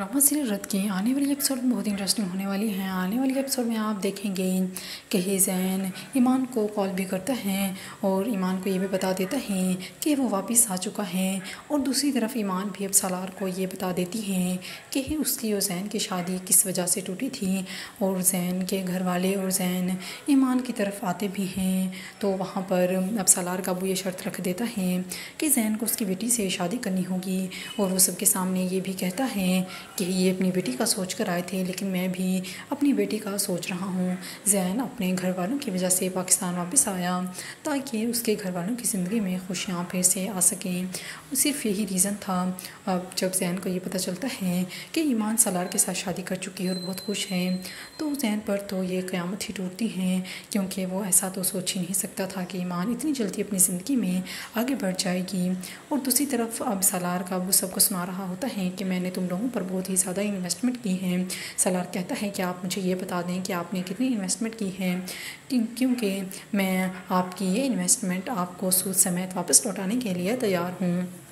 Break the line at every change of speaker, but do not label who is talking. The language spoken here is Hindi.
ड्रामा सीरियल रद्द की आने वाली एपिसोड में बहुत इंटरेस्टिंग होने वाली हैं। आने वाली एपिसोड में आप देखेंगे कि ज़ैन ईमान को कॉल भी करता है और ईमान को ये भी बता देता है कि वो वापस आ चुका है। और दूसरी तरफ ईमान भी अब सालार को ये बता देती है कि उसकी और ज़ैन की शादी किस वजह से टूटी थी। और ज़ैन के घर वाले और ज़ैन ईमान की तरफ आते भी हैं तो वहाँ पर अब सालार का वो ये शर्त रख देता है कि ज़ैन को उसकी बेटी से शादी करनी होगी। और वो सबके सामने ये भी कहता है कि ये अपनी बेटी का सोच कर आए थे, लेकिन मैं भी अपनी बेटी का सोच रहा हूँ। ज़ैन अपने घर वालों की वजह से पाकिस्तान वापस आया ताकि उसके घर वालों की ज़िंदगी में खुशियाँ फिर से आ सकें। सिर्फ यही रीज़न था। अब जब ज़ैन को ये पता चलता है कि ईमान सालार के साथ शादी कर चुकी है और बहुत खुश है, तो ज़ैन पर तो ये क़यामत ही टूटती है, क्योंकि वो ऐसा तो सोच ही नहीं सकता था कि ईमान इतनी जल्दी अपनी ज़िंदगी में आगे बढ़ जाएगी। और दूसरी तरफ अब सालार का वो सबको सुना रहा होता है कि मैंने तुम लोगों पर बहुत ही ज़्यादा इन्वेस्टमेंट की है। सालार कहता है कि आप मुझे ये बता दें कि आपने कितनी इन्वेस्टमेंट की है, क्योंकि मैं आपकी ये इन्वेस्टमेंट आपको सूद समेत वापस लौटाने के लिए तैयार हूँ।